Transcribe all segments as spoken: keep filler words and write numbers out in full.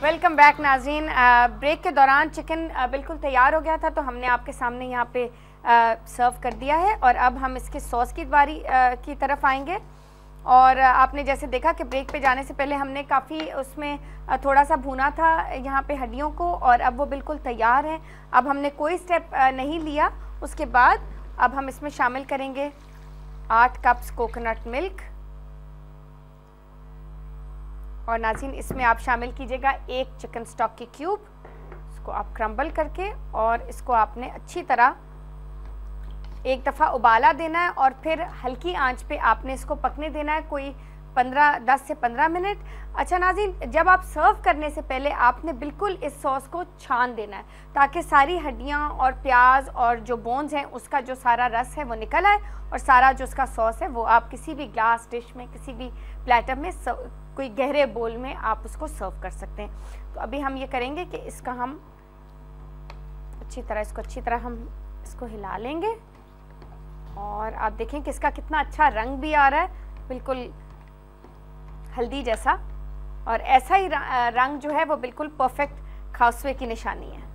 Welcome back नाज़रीन। Break के दौरान चिकन बिल्कुल तैयार हो गया था तो हमने आपके सामने यहाँ पे सर्व कर दिया है और अब हम इसके सॉस की बारी की तरफ आएंगे। और आपने जैसे देखा कि ब्रेक पे जाने से पहले हमने काफ़ी उसमें थोड़ा सा भुना था यहाँ पे हड्डियों को और अब वो बिल्कुल तैयार है। अब हमने कोई स्टेप नहीं लिया। उसके बाद अब हम इसमें शामिल करेंगे आठ कप्स कोकोनट मिल्क और नाज़रीन इसमें आप शामिल कीजिएगा एक चिकन स्टॉक के क्यूब। इसको आप क्रम्बल करके और इसको आपने अच्छी तरह एक दफ़ा उबाला देना है और फिर हल्की आंच पे आपने इसको पकने देना है कोई पंद्रह दस से पंद्रह मिनट। अच्छा नाज़रीन, जब आप सर्व करने से पहले आपने बिल्कुल इस सॉस को छान देना है ताकि सारी हड्डियां और प्याज और जो बोन्स हैं उसका जो सारा रस है वो निकल आए और सारा जो उसका सॉस है वो आप किसी भी ग्लास डिश में, किसी भी प्लेटर में, कोई गहरे बोल में आप उसको सर्व कर सकते हैं। तो अभी हम ये करेंगे कि इसका हम अच्छी तरह इसको अच्छी तरह हम इसको हिला लेंगे और आप देखें कि इसका कितना अच्छा रंग भी आ रहा है, बिल्कुल हल्दी जैसा, और ऐसा ही रंग जो है वो बिल्कुल परफेक्ट खासवे की निशानी है।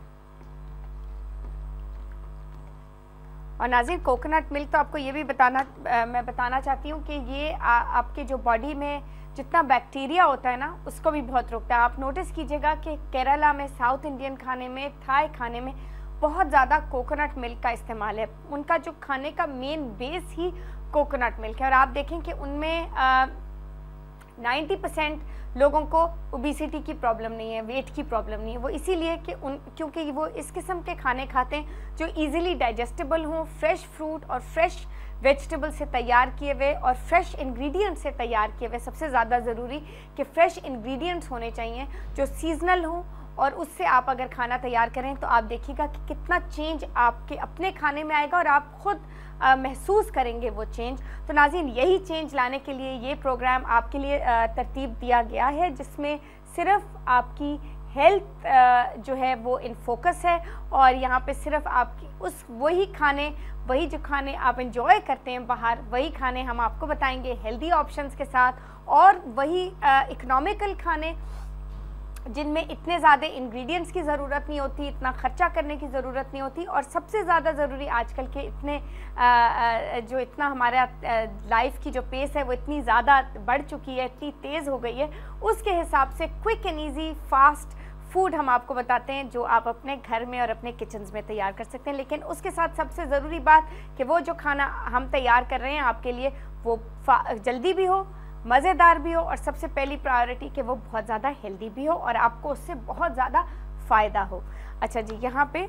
और नाज़रीन कोकोनट मिल्क तो आपको ये भी बताना आ, मैं बताना चाहती हूँ कि ये आ, आपके जो बॉडी में जितना बैक्टीरिया होता है ना उसको भी बहुत रोकता है। आप नोटिस कीजिएगा कि केरला में, साउथ इंडियन खाने में, थाई खाने में बहुत ज़्यादा कोकोनट मिल्क का इस्तेमाल है। उनका जो खाने का मेन बेस ही कोकोनट मिल्क है और आप देखें कि उनमें नाइन्टी परसेंट लोगों को ओबेसिटी की प्रॉब्लम नहीं है, वेट की प्रॉब्लम नहीं है। वो इसीलिए कि उन क्योंकि वो इस किस्म के खाने खाते हैं जो इजीली डाइजेस्टेबल हों, फ्रेश फ्रूट और फ्रेश वेजिटेबल से तैयार किए हुए और फ्रेश इंग्रेडिएंट्स से तैयार किए हुए। सबसे ज़्यादा ज़रूरी कि फ़्रेश इंग्रेडिएंट्स होने चाहिए जो सीजनल हों और उससे आप अगर खाना तैयार करें तो आप देखिएगा कि कितना चेंज आपके अपने खाने में आएगा और आप खुद आ, महसूस करेंगे वो चेंज। तो नाज़रीन यही चेंज लाने के लिए ये प्रोग्राम आपके लिए आ, तरतीब दिया गया है जिसमें सिर्फ आपकी हेल्थ आ, जो है वो इन फोकस है और यहाँ पे सिर्फ आपकी उस वही खाने वही जो खाने आप इंजॉय करते हैं बाहर, वही खाने हम आपको बताएंगे हेल्दी ऑप्शंस के साथ और वही इकोनॉमिकल खाने जिनमें इतने ज़्यादा इंग्रेडिएंट्स की ज़रूरत नहीं होती, इतना खर्चा करने की ज़रूरत नहीं होती और सबसे ज़्यादा ज़रूरी आजकल के इतने आ, आ, जो इतना हमारा लाइफ की जो पेस है वो इतनी ज़्यादा बढ़ चुकी है, इतनी तेज़ हो गई है, उसके हिसाब से quick and easy fast food हम आपको बताते हैं जो आप अपने घर में और अपने किचन्स में तैयार कर सकते हैं। लेकिन उसके साथ सबसे ज़रूरी बात कि वो जो खाना हम तैयार कर रहे हैं आपके लिए वो जल्दी भी हो, मज़ेदार भी हो और सबसे पहली प्रायोरिटी कि वो बहुत ज़्यादा हेल्दी भी हो और आपको उससे बहुत ज़्यादा फ़ायदा हो। अच्छा जी, यहाँ पे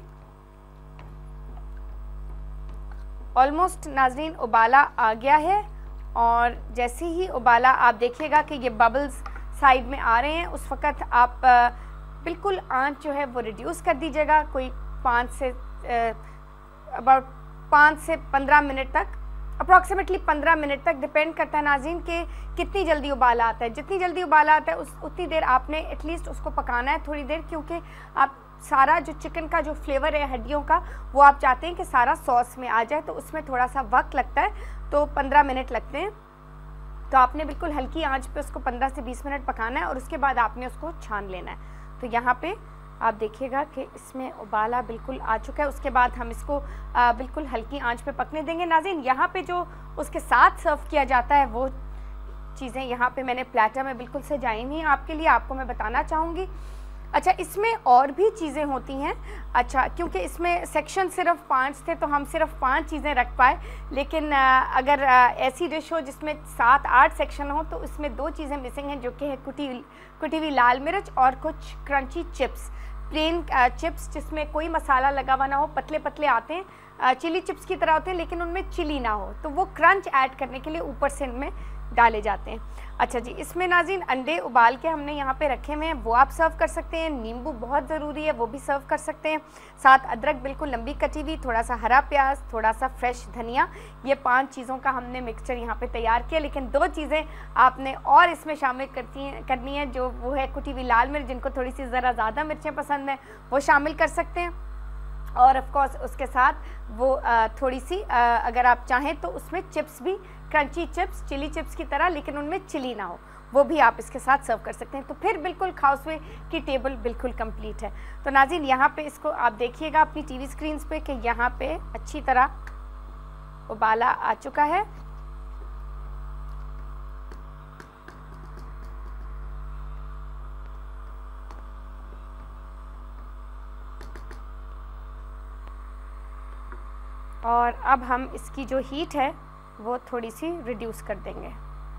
ऑलमोस्ट नाज़रीन उबाला आ गया है और जैसे ही उबाला आप देखिएगा कि ये बबल्स साइड में आ रहे हैं उस वक़्त आप बिल्कुल आंच जो है वो रिड्यूस कर दीजिएगा कोई पाँच से अबाउट पाँच से पंद्रह मिनट तक, अप्रॉक्सीमेटली पंद्रह मिनट तक, डिपेंड करता है नाज़रीन कि कितनी जल्दी उबाला आता है। जितनी जल्दी उबाला आता है उस उतनी देर आपने एटलीस्ट उसको पकाना है थोड़ी देर, क्योंकि आप सारा जो चिकन का जो फ्लेवर है हड्डियों का वो आप चाहते हैं कि सारा सॉस में आ जाए, तो उसमें थोड़ा सा वक्त लगता है, तो पंद्रह मिनट लगते हैं। तो आपने बिल्कुल हल्की आंच पे उसको पंद्रह से बीस मिनट पकाना है और उसके बाद आपने उसको छान लेना है। तो यहाँ पे आप देखिएगा कि इसमें उबाला बिल्कुल आ चुका है। उसके बाद हम इसको आ, बिल्कुल हल्की आंच पे पकने देंगे। नाज़रीन यहाँ पे जो उसके साथ सर्व किया जाता है वो चीज़ें यहाँ पे मैंने प्लेटर में बिल्कुल सजाई हुई हैं आपके लिए, आपको मैं बताना चाहूँगी। अच्छा, इसमें और भी चीज़ें होती हैं। अच्छा, क्योंकि इसमें सेक्शन सिर्फ पाँच थे तो हम सिर्फ पांच चीज़ें रख पाए, लेकिन आ, अगर आ, ऐसी डिश हो जिसमें सात आठ सेक्शन हो तो इसमें दो चीज़ें मिसिंग हैं जो कि है कुटी कुटी हुई लाल मिर्च और कुछ क्रंची चिप्स, प्लेन चिप्स जिसमें कोई मसाला लगा हुआ ना हो, पतले पतले आते हैं, चिली चिप्स की तरह होते हैं लेकिन उनमें चिली ना हो, तो वो क्रंच ऐड करने के लिए ऊपर से इनमें डाले जाते हैं। अच्छा जी, इसमें नाज़रीन अंडे उबाल के हमने यहाँ पे रखे हुए हैं, वो आप सर्व कर सकते हैं। नींबू बहुत ज़रूरी है, वो भी सर्व कर सकते हैं। साथ अदरक बिल्कुल लंबी कटी हुई, थोड़ा सा हरा प्याज, थोड़ा सा फ्रेश धनिया, ये पांच चीज़ों का हमने मिक्सचर यहाँ पे तैयार किया। लेकिन दो चीज़ें आपने और इसमें शामिल करती हैं करनी है, जो वो है कुटी हुई लाल मिर्च, जिनको थोड़ी सी ज़रा ज़्यादा मिर्चें पसंद हैं वो शामिल कर सकते हैं। और ऑफ कोर्स उसके साथ वो आ, थोड़ी सी आ, अगर आप चाहें तो उसमें चिप्स भी, क्रंची चिप्स, चिली चिप्स की तरह, लेकिन उनमें चिली ना हो, वो भी आप इसके साथ सर्व कर सकते हैं। तो फिर बिल्कुल खाउसवे की टेबल बिल्कुल कंप्लीट है। तो नाज़रीन यहाँ पे इसको आप देखिएगा अपनी टीवी स्क्रीन पे कि यहाँ पे अच्छी तरह उबाला आ चुका है। और अब हम इसकी जो हीट है वो थोड़ी सी रिड्यूस कर देंगे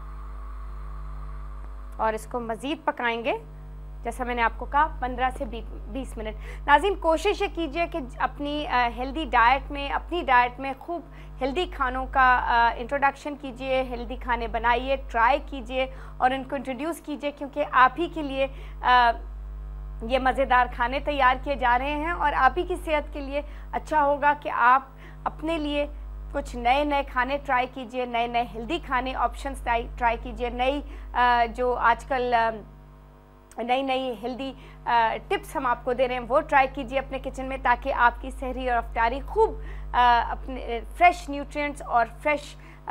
और इसको मज़ीद पकाएंगे, जैसा मैंने आपको कहा पंद्रह से बीस मिनट। नाज़रीन कोशिश ये कीजिए कि अपनी हेल्दी डाइट में अपनी डाइट में खूब हेल्दी खानों का इंट्रोडक्शन कीजिए, हेल्दी खाने बनाइए, ट्राई कीजिए और इनको इंट्रोड्यूस कीजिए, क्योंकि आप ही के लिए आ, ये मज़ेदार खाने तैयार किए जा रहे हैं और आप ही की सेहत के लिए अच्छा होगा कि आप अपने लिए कुछ नए नए खाने ट्राई कीजिए, नए नए हेल्दी खाने ऑप्शंस ट्राई ट्राई कीजिए, नई जो आजकल नई नई हेल्दी टिप्स हम आपको दे रहे हैं वो ट्राई कीजिए अपने किचन में, ताकि आपकी सहरी और अफ्तारी खूब अपने फ्रेश न्यूट्रिएंट्स और फ्रेश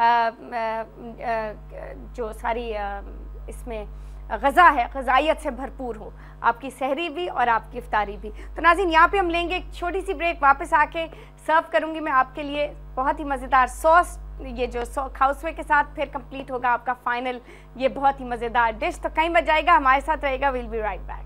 जो सारी इसमें ग़ज़ा है, ग़ज़ाइयत से भरपूर हो आपकी सहरी भी और आपकी इफ्तारी भी। तो नाज़रीन यहाँ पे हम लेंगे एक छोटी सी ब्रेक, वापस आके सर्व करूँगी मैं आपके लिए बहुत ही मज़ेदार सॉस, ये जो सॉ खाउसवे के साथ फिर कंप्लीट होगा आपका फाइनल ये बहुत ही मज़ेदार डिश। तो कहीं मत जाएगा, हमारे साथ रहेगा, विल बी राइट बैक।